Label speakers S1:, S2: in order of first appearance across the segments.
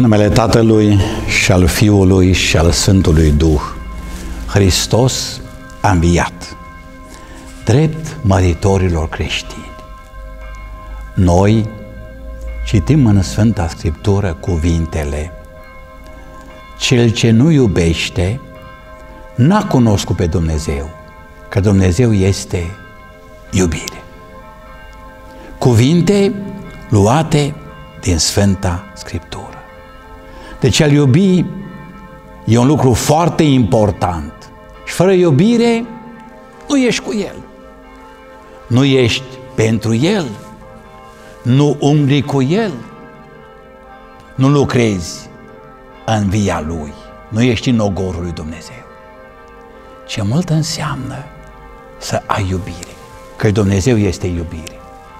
S1: În numele Tatălui și al Fiului și al Sfântului Duh, Hristos a înviat, drept măritorilor creștini. Noi citim în Sfânta Scriptură cuvintele: cel ce nu iubește n-a cunoscut pe Dumnezeu, că Dumnezeu este iubire. Cuvinte luate din Sfânta Scriptură. Deci a iubi e un lucru foarte important și fără iubire nu ești cu El, nu ești pentru El, nu umbli cu El, nu lucrezi în via Lui, nu ești în ogorul lui Dumnezeu. Ce mult înseamnă să ai iubire, că Dumnezeu este iubire.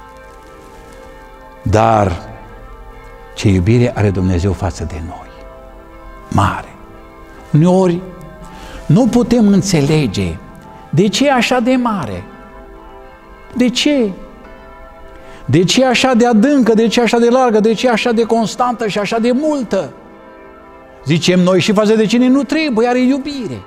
S1: Dar ce iubire are Dumnezeu față de noi? Mare. Uneori nu putem înțelege de ce e așa de mare. De ce? De ce e așa de adâncă, de ce e așa de largă, de ce e așa de constantă și așa de multă? Zicem noi și față de cine nu trebuie, are iubire.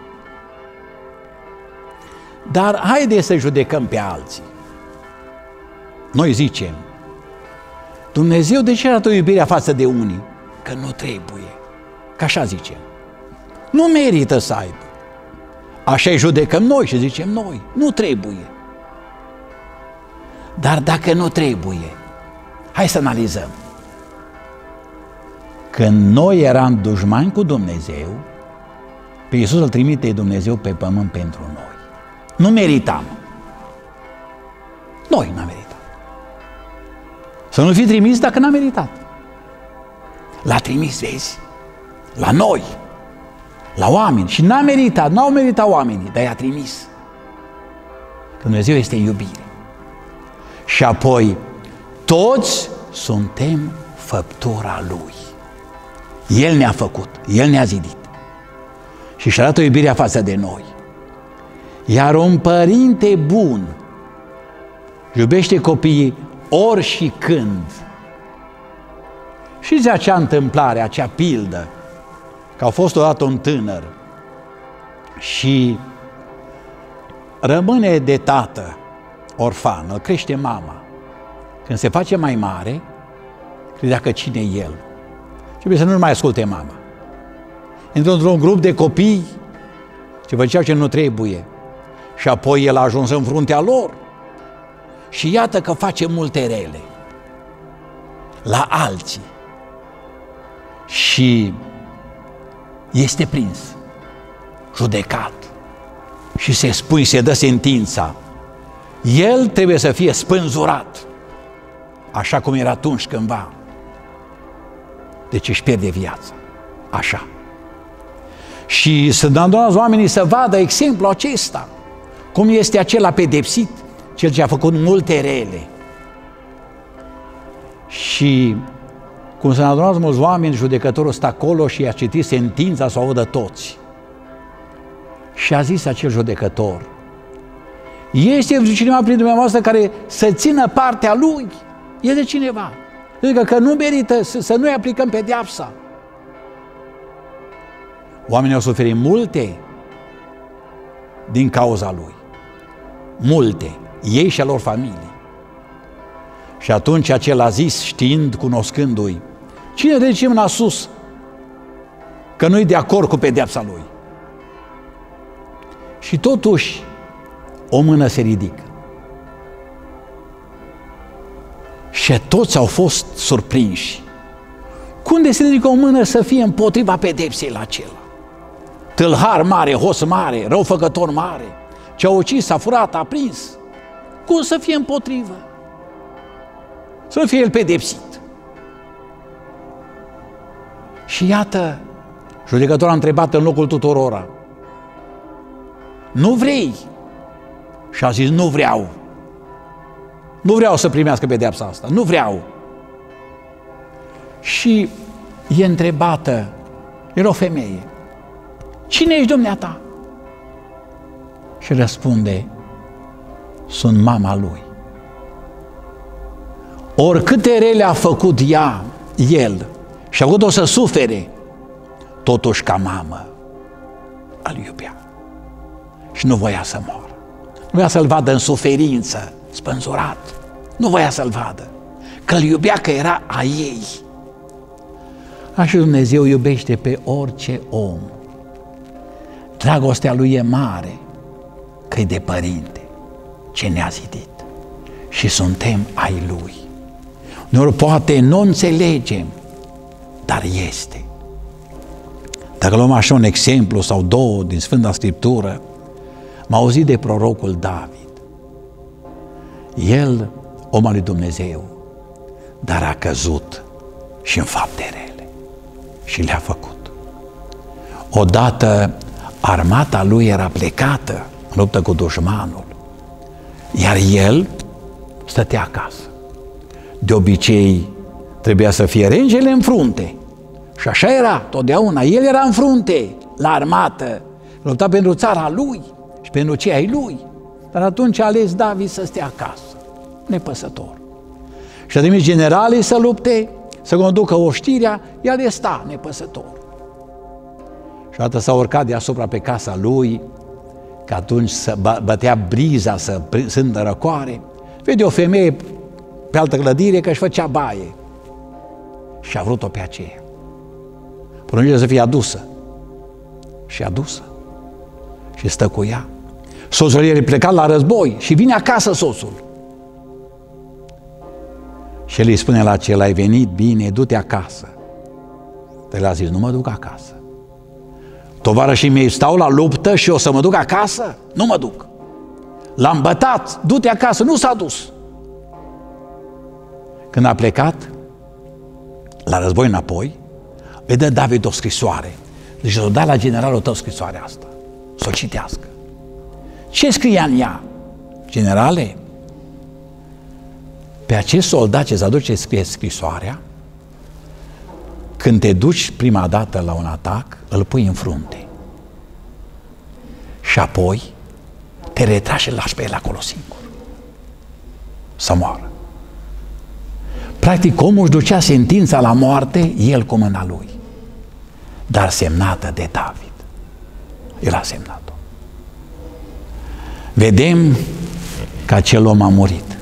S1: Dar haide să judecăm pe alții. Noi zicem: Dumnezeu de ce arată iubirea față de unii? Că nu trebuie. Că așa zicem. Nu merită să aibă. Așa-i judecăm noi și zicem noi. Nu trebuie. Dar dacă nu trebuie, hai să analizăm. Când noi eram dușmani cu Dumnezeu, pe Iisus îl trimite Dumnezeu pe pământ pentru noi. Nu meritam. Noi n-am meritat. Să nu fi trimis dacă n-a meritat. L-a trimis, vezi, la noi, la oameni. Și n-a meritat, n-au meritat oamenii, dar i-a trimis. Dumnezeu este iubire. Și apoi, toți suntem făptura Lui. El ne-a făcut, El ne-a zidit. Și își arată iubirea față de noi. Iar un părinte bun iubește copiii ori și când. Știți acea întâmplare, acea pildă, că a fost odată un tânăr și rămâne de tată orfan, îl crește mama. Când se face mai mare, credea că cine e el. Trebuie să nu mai asculte mama. Intră într-un grup de copii ce făceau ce nu trebuie. Și apoi el a ajuns în fruntea lor. Și iată că face multe rele la alții. Și este prins, judecat. Și se dă sentința. El trebuie să fie spânzurat, așa cum era atunci cândva. Deci își pierde viața. Așa. Și să abandonați oamenii să vadă exemplul acesta. Cum este acela pedepsit, cel ce a făcut multe rele. Și cum s-au adunat mulți oameni, judecătorul stă acolo și a citit sentința să o audă toți. Și a zis acel judecător: este cineva prin dumneavoastră care să țină partea lui? E de cineva. Adică că nu merită să nu-i aplicăm pedeapsa. Oamenii au suferit multe din cauza lui. Multe. Ei și a lor familii. Și atunci acela a zis, știind, cunoscându-i: cine ridice mâna sus că nu-i de acord cu pedeapsa lui? Și totuși o mână se ridică. Și toți au fost surprinși. Cum de se ridică o mână să fie împotriva pedepsei la acela? Tâlhar mare, hoț mare, răufăcător mare, ce-a ucis, a furat, a prins. Cum să fie împotrivă? Să fie el pedepsit. Și iată, judecătorul a întrebat în locul tuturora: nu vrei? Și a zis: nu vreau. Nu vreau să primească pedeapsa asta, nu vreau. Și e întrebată, era o femeie: cine ești dumneata? Și răspunde: sunt mama lui. Oricâte rele a făcut el și a avut-o să sufere, totuși ca mamă îl iubea și nu voia să moară. Nu voia să-l vadă în suferință, spânzurat. Nu voia să-l vadă, că îl iubea, că era a ei. Așa Dumnezeu iubește pe orice om. Dragostea Lui e mare, că e de părinte ce ne-a zidit și suntem ai Lui. Uneori poate nu înțelegem, dar este. Dacă luăm așa un exemplu sau două din Sfânta Scriptură, m-a auzit de prorocul David. El, om al lui Dumnezeu, dar a căzut și în fapte rele și le-a făcut. Odată armata lui era plecată în luptă cu dușmanul, iar el stătea acasă. De obicei trebuia să fie regele în frunte și așa era totdeauna. El era în frunte la armată, lupta pentru țara lui și pentru cei ai lui, dar atunci a ales David să stea acasă, nepăsător. Și a trimis generalii să lupte, să conducă oștirea, el sta nepăsător. Și odată s-a urcat deasupra pe casa lui, că atunci bătea briza să sândă răcoare, vede o femeie pe altă clădire că își făcea baie și a vrut-o pe aceea. Poruncește să fie adusă și adusă și stă cu ea. Soțul ei plecat la război și vine acasă soțul. Și el îi spune la acela, ai venit bine, du-te acasă. Dar el a zis, nu mă duc acasă. Tovarășii mei stau la luptă și o să mă duc acasă? Nu mă duc. L-am bătat, du-te acasă, nu s-a dus. Când a plecat la război înapoi, îi dă David o scrisoare. Deci o da la generalul tău scrisoarea asta, să o citească. Ce scria în ea? Generale, pe acest soldat ce s-aduce scrie scrisoarea, când te duci prima dată la un atac, îl pui în frunte. Și apoi te retragi și îl lași pe el acolo singur. Să moară. Practic, omul își ducea sentința la moarte, el cu mâna lui. Dar semnată de David. El a semnat-o. Vedem că acel om a murit.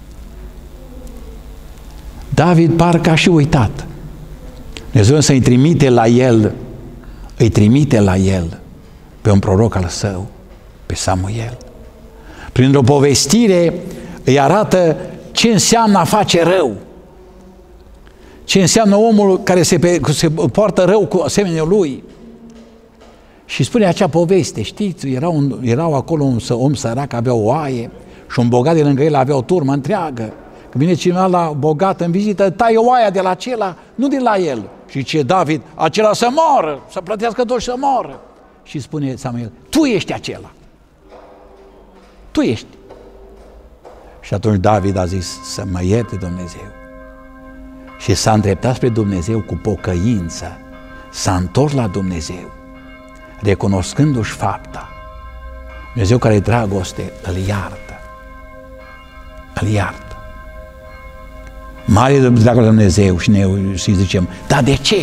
S1: David parcă a și uitat. Dumnezeu să-i trimite la el, îi trimite la el pe un proroc al său, pe Samuel. Printr-o povestire îi arată ce înseamnă a face rău. Ce înseamnă omul care se poartă rău cu asemenea lui. Și spune acea poveste, știți, erau acolo un om sărac, avea o oaie și un bogat de lângă el avea o turmă întreagă. Când vine cineva la bogat în vizită, taie oaia de la acela, nu de la el. Și ce David, acela să moară, să plătească tot și să moară. Și spune Samuel, tu ești acela. Tu ești. Și atunci David a zis, să mă ierte Dumnezeu. Și s-a îndreptat spre Dumnezeu cu pocăință, s-a întors la Dumnezeu, recunoscându-și fapta. Dumnezeu care e dragoste, îl iartă. Îl iartă. Mare dragostea de Dumnezeu și noi să-i zicem, dar de ce?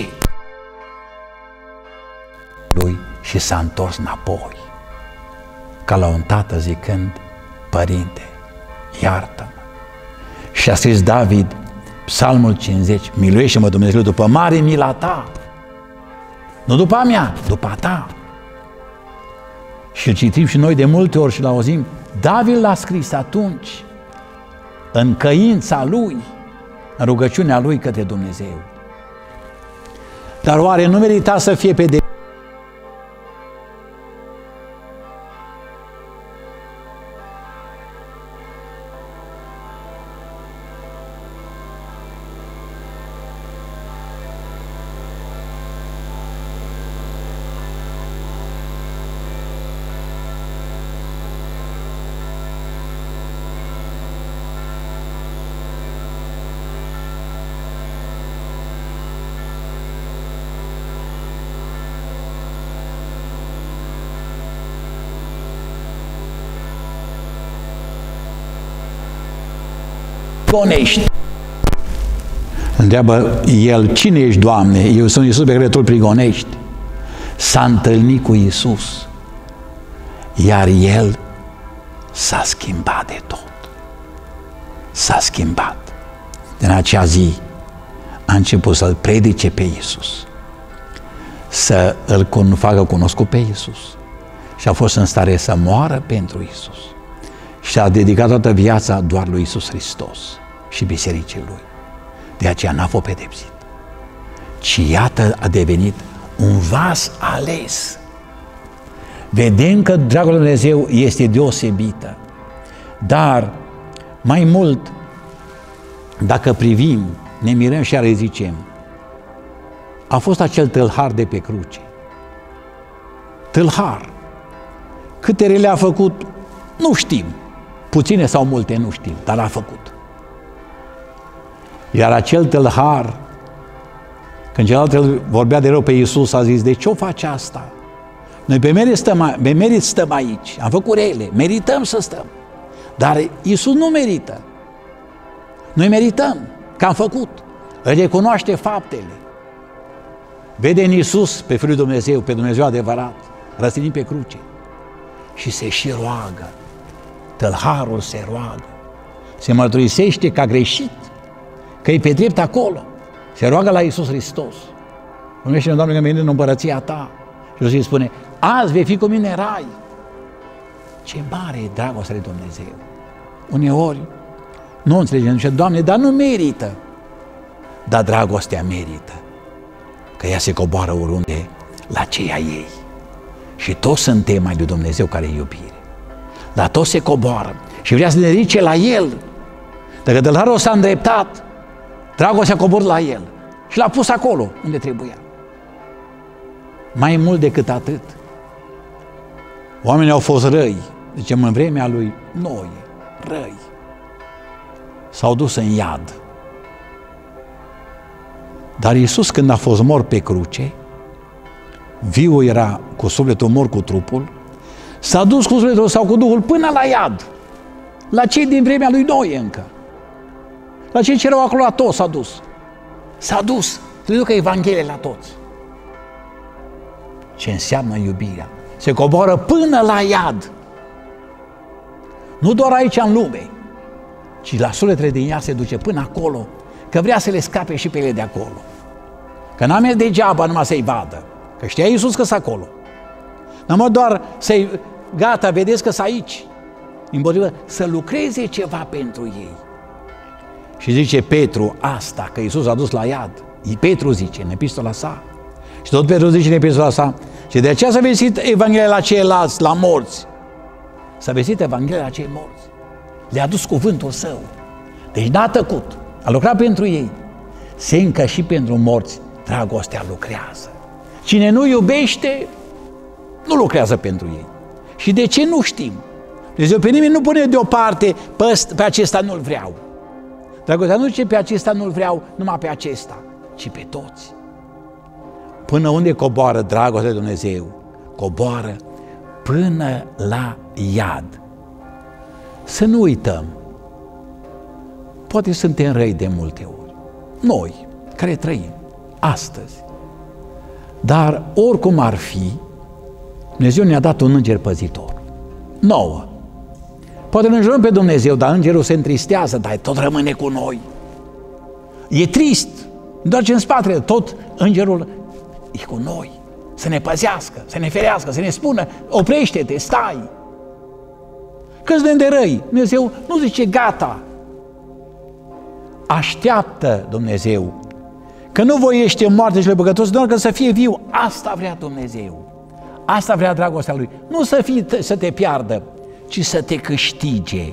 S1: Lui și s-a întors înapoi, ca la un tată zicând, Părinte, iartă-mă. Și a scris David, Psalmul 50, miluiește-mă Dumnezeu după mare mila ta, nu după a mea, după a ta. Și îl citim și noi de multe ori și l-auzim, David l-a scris atunci, în căința lui, în rugăciunea lui către Dumnezeu. Dar oare nu merita să fie pedepsit? Întreabă el, cine ești, Doamne? Eu sunt Iisus pe care tu îl prigonești. S-a întâlnit cu Iisus, iar el s-a schimbat de tot. S-a schimbat. Din acea zi a început să-L predice pe Iisus, să îl facă cunoscut pe Iisus și a fost în stare să moară pentru Iisus și a dedicat toată viața doar lui Iisus Hristos și bisericii Lui. De aceea n-a fost pedepsit, ci iată a devenit un vas ales. Vedem că dragul lui Dumnezeu este deosebită, dar mai mult, dacă privim, ne mirăm și iar zicem, a fost acel tâlhar de pe cruce. Tâlhar. Câte rele a făcut, nu știm. Puține sau multe, nu știm, dar a făcut. Iar acel tâlhar, când celălalt vorbea de rău pe Iisus, a zis, de ce o faci asta? Noi pe merit stăm aici, am făcut rele, merităm să stăm. Dar Iisus nu merită. Noi merităm, că am făcut. Îl recunoaște faptele. Vede în Iisus pe Fiul lui Dumnezeu, pe Dumnezeu adevărat, răstignit pe cruce. Și se și roagă. Tâlharul se roagă. Se mărturisește că a greșit, că e pe drept acolo. Se roagă la Iisus Hristos. Numește-ne, Doamne, că mine în împărăția Ta. Și Iisus îi spune, azi vei fi cu mine în rai. Ce mare e dragostea de Dumnezeu. Uneori nu înțelegem, zice, Doamne, dar nu merită. Dar dragostea merită. Că ea se coboară oriunde la ceea ei. Și toți suntem mai lui Dumnezeu care e iubire. Dar toți se coboară și vrea să ne ridice la El. Dacă tâlharul s-a îndreptat, dragostea a coborât la El și l-a pus acolo unde trebuia. Mai mult decât atât, oamenii au fost răi, zicem în vremea lui Noe, răi. S-au dus în iad. Dar Iisus, când a fost mort pe cruce, viu era cu sufletul mort cu trupul, s-a dus cu sufletul sau cu Duhul până la iad, la cei din vremea lui Noe încă, la cei ce erau acolo, la toți s-a dus. S-a dus să le ducă Evanghelie la toți. Ce înseamnă iubirea? Se coboară până la iad. Nu doar aici în lume, ci la sufletele din ea se duce până acolo, că vrea să le scape și pe ele de acolo. Că n-a mers degeaba numai să-i vadă, că știa Iisus că sunt acolo. N-am doar să-i, gata, vedeți că sunt aici. Împotrivă, să lucreze ceva pentru ei. Și zice Petru asta, că Iisus a dus la iad. Petru zice în epistola sa. Și tot Petru zice în epistola sa, și de aceea s-a vestit Evanghelia la ceilalți, la morți. S-a vestit Evanghelia la cei morți. Le-a dus cuvântul Său. Deci n-a tăcut. A lucrat pentru ei. Se încă și pentru morți dragostea lucrează. Cine nu iubește, nu lucrează pentru ei. Și de ce nu știm? Dumnezeu pe nimeni nu pune deoparte, pe acesta nu-l vreau. Dragostea nu zice pe acesta nu-l vreau, numai pe acesta, ci pe toți. Până unde coboară dragostea de Dumnezeu? Coboară până la iad. Să nu uităm, poate suntem răi de multe ori, noi care trăim astăzi, dar oricum ar fi, Dumnezeu ne-a dat un înger păzitor, nouă. Poate ne jurăm pe Dumnezeu, dar îngerul se întristează, dar tot rămâne cu noi. E trist, întoarce în spatele, tot îngerul e cu noi, să ne păzească, să ne ferească, să ne spună, oprește-te, stai. Câți de răi, Dumnezeu nu zice gata, așteaptă Dumnezeu, că nu voiește moarte și le păcătoși, doar că să fie viu, asta vrea Dumnezeu, asta vrea dragostea Lui, nu să te piardă, ci să te câștige.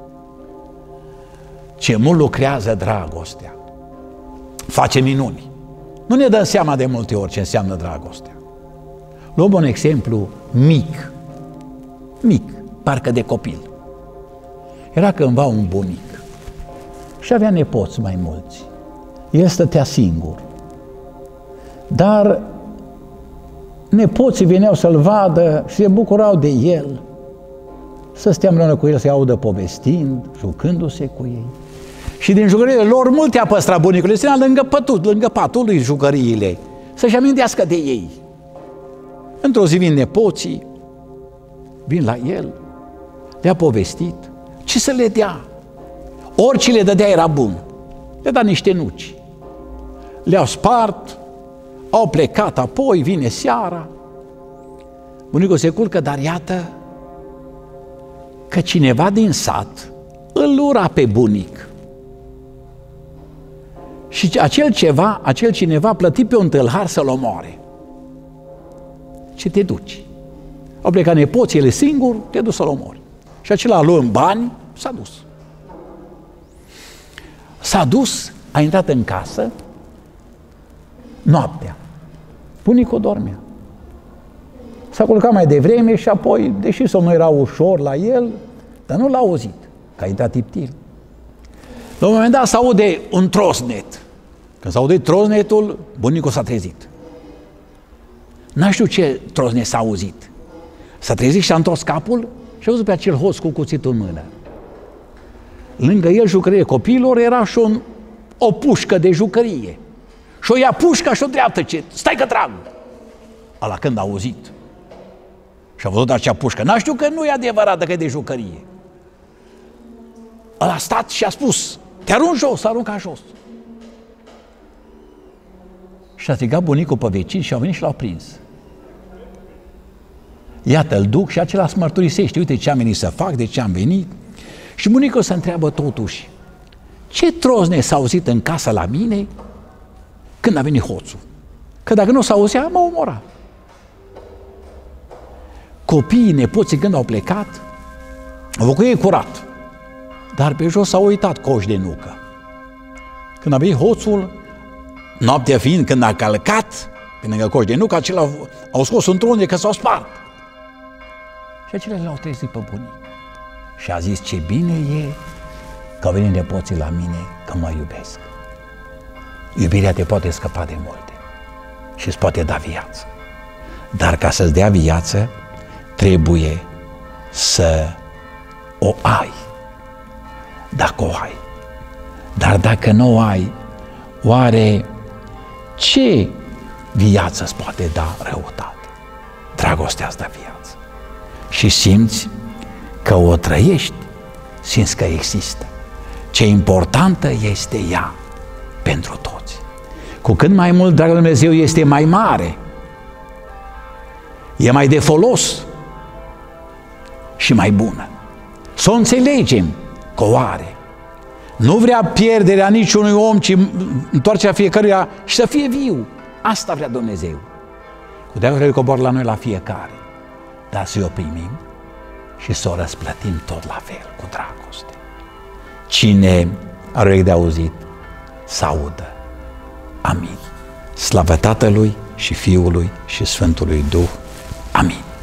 S1: Ce mult lucrează dragostea, face minuni. Nu ne dăm seama de multe ori ce înseamnă dragostea. Luăm un exemplu mic, parcă de copil. Era cândva un bunic și avea nepoți mai mulți. El stătea singur. Dar nepoții veneau să-l vadă și se bucurau de el, să stea împreună cu el, să-i audă povestind, jucându-se cu ei. Și din jucăriile lor multe a păstrat bunicul. Le ținea lângă patul lui jucăriile, să-și amintească de ei. Într-o zi vin nepoții, vin la el, le-a povestit ce să le dea. Orice le dădea era bun. Le-a dat niște nuci. Le-au spart, au plecat apoi, vine seara. Bunicul se culcă, dar iată că cineva din sat îl ura pe bunic. Și acel cineva plăti pe un tâlhar să-l omoare. Ce te duci? Au plecat nepoții, ele singur, te duci să-l omori. Și acela luă în bani, s-a dus. S-a dus, a intrat în casă, noaptea. Bunicul dormea. S-a culcat mai devreme și apoi, deși somnul era ușor la el, dar nu l-a auzit, că a intrat tiptil. La un moment dat s-aude un trosnet. Când s-aude trosnetul, bunicul s-a trezit. N-a știut ce trosnet s-a auzit. S-a trezit și a întors capul și a văzut pe acel hoț cu cuțitul în mână. Lângă el, jucărie copiilor, era și o pușcă de jucărie. Și o ia pușca și o dreaptă, ce stai că trag! Ala când a auzit și a văzut acea pușcă, n-a știut că nu e adevărată, că e de jucărie. Ăla a stat și a spus, te arunc jos, s-a aruncat jos. Și a strigat bunicul pe vecini și au venit și l-au prins. Iată, îl duc și acela îți mărturisește, uite ce am venit să fac, de ce am venit. Și bunicul se întreabă totuși, ce trosne s-a auzit în casă la mine când a venit hoțul? Că dacă nu s-a auzit, mă omora. Copiii, nepoții, când au plecat, au făcut ei curat. Dar pe jos s-au uitat coși de nucă. Când a venit hoțul, noaptea fiind, când a călcat pe lângă coși de nucă, acela au scos un tron de că s-au spart. Și acelea le-au trezit pe bunic. Și a zis, ce bine e că au venit nepoții la mine, că mă iubesc. Iubirea te poate scăpa de multe și îți poate da viață. Dar ca să-ți dea viață, trebuie să o ai. Dacă o ai. Dar dacă nu o ai, oare ce viață îți poate da răutate? Dragostea îți dă viață. Și simți că o trăiești, simți că există. Ce importantă este ea pentru toți. Cu cât mai mult, dragul Dumnezeu, este mai mare, e mai de folos și mai bună. Să o înțelegem că o are. Nu vrea pierderea niciunui om, ci întoarcerea fiecăruia și să fie viu. Asta vrea Dumnezeu. Cu dragostea Lui coboară la noi la fiecare, dar să o primim și să o răsplătim tot la fel, cu dragoste. Cine are urechi de auzit, să audă. Amin. Slavă Tatălui și Fiului și Sfântului Duh. Amin.